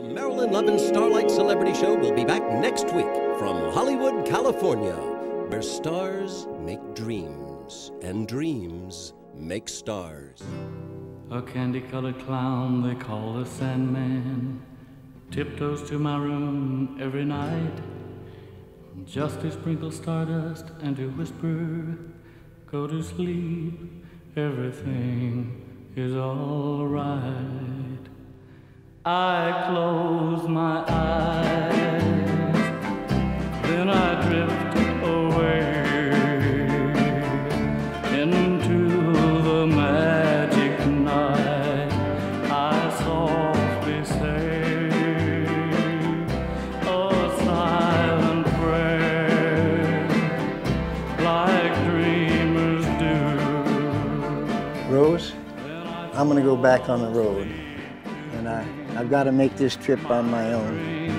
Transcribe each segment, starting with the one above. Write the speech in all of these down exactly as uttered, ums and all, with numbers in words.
Marilyn Levin's Starlight Celebrity Show will be back next week from Hollywood, California, where stars make dreams and dreams make stars. A candy-colored clown they call the Sandman tiptoes to my room every night just to sprinkle stardust and to whisper, go to sleep, everything is all right. I close my eyes, then I drift away into the magic night. I softly say a silent prayer like dreamers do. Rose, I'm gonna go back on the road, and I, I've got to make this trip on my own.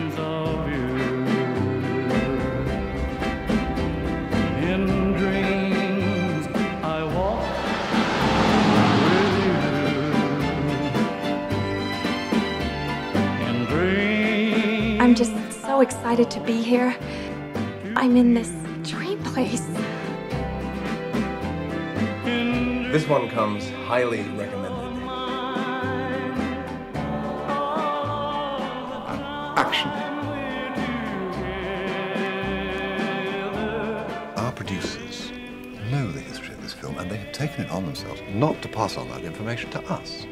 In dreams I walk with you. In dreams I'm just so excited to be here. I'm in this dream place. This one comes highly recommended. Action. Our producers know the history of this film, and they have taken it on themselves not to pass on that information to us.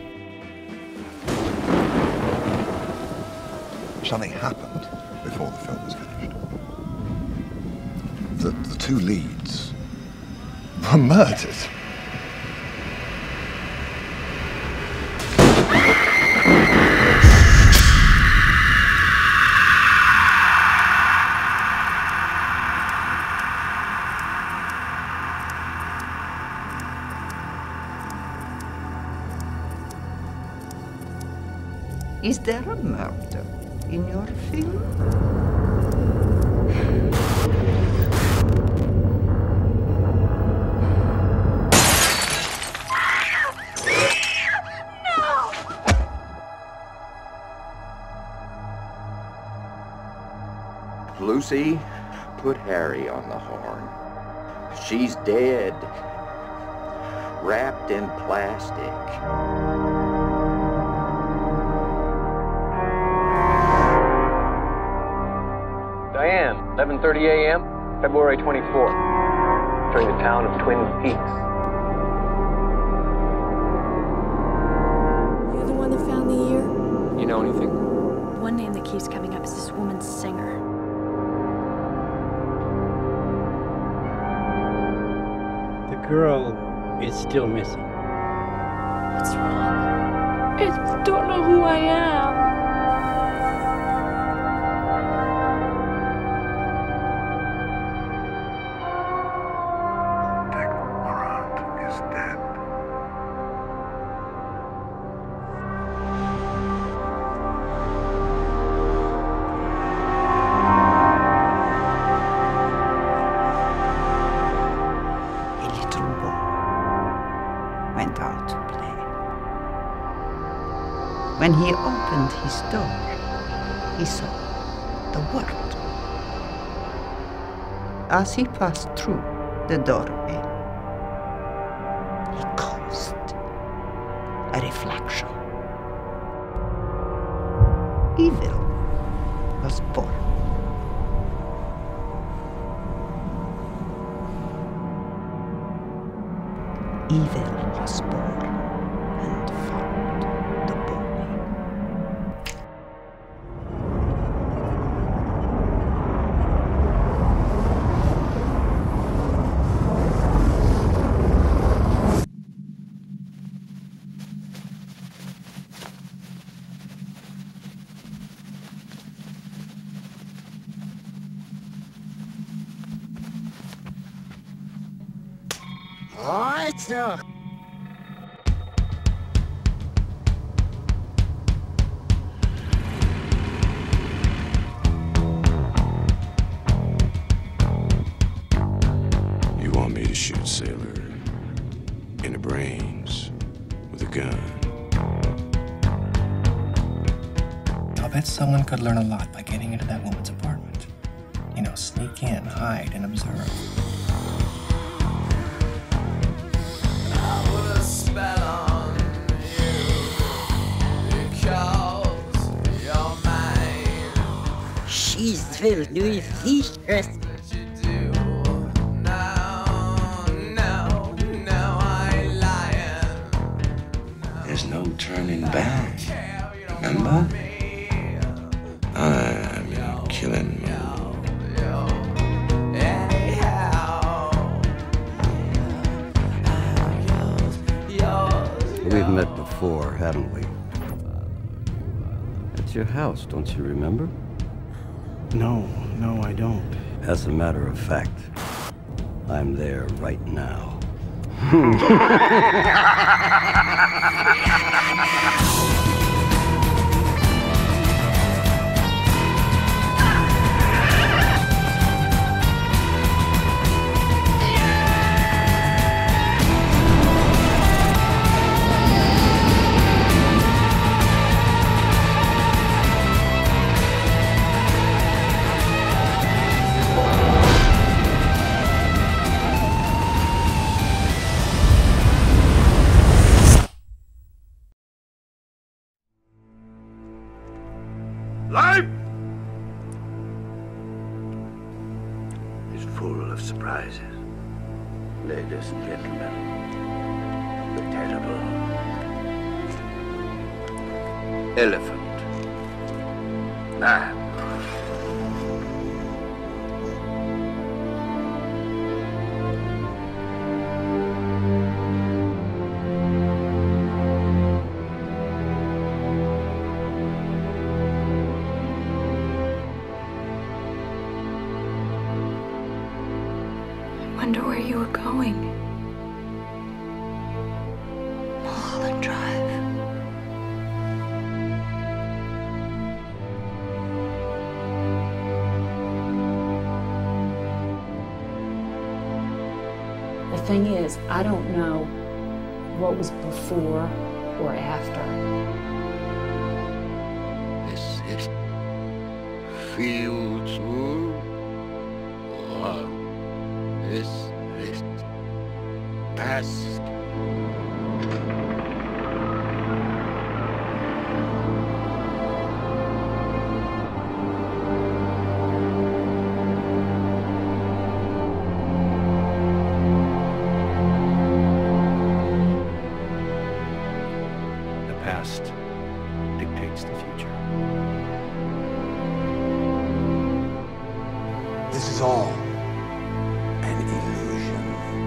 Something happened before the film was finished. The, the two leads were murdered. Is there a murder in your film? Lucy, put Harry on the horn. She's dead, wrapped in plastic. Diane, eleven thirty a m, February twenty-fourth, during the town of Twin Peaks. You're the one that found the ear? You know anything? One name that keeps coming up is this woman's singer. The girl is still missing. What's wrong? I don't know who I am. Went out to play. When he opened his door, he saw the world. As he passed through the doorway, he caused a reflection. Evil was born. Evil was born and found the body. Alter! You want me to shoot Sailor in the brains with a gun? I've bet someone could learn a lot by getting into that woman's apartment. You know, sneak in, hide, and observe. She's filled with secrets. There's no turning back. Remember? I'm killing you. We've met before, haven't we? It's your house, don't you remember? No, no, I don't. As a matter of fact, I'm there right now. Life is full of surprises. Ladies and gentlemen, the terrible elephant man. I wonder where you were going. Mulholland Drive. The thing is, I don't know what was before or after. This is future. Or this is past. The past dictates the future. This is all an illusion.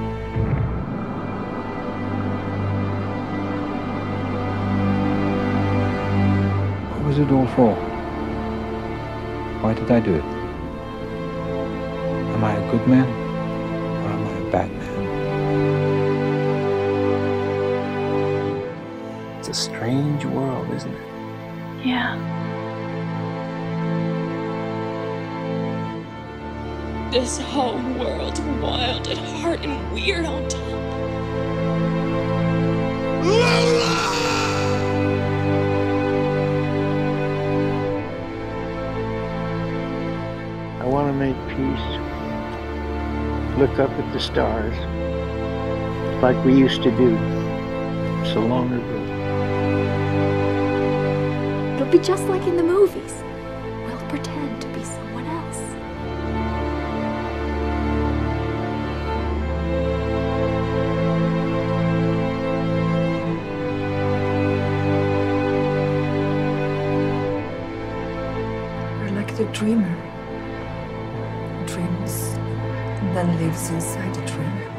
What was it all for? Why did I do it? Am I a good man or am I a bad man? It's a strange world, isn't it? Yeah. This whole world's wild at heart and weird on top. I want to make peace. Look up at the stars like we used to do so long ago. It'll be just like in the movies. We'll pretend to be someone else. We're like the dreamer. Dreams and then lives inside a dream.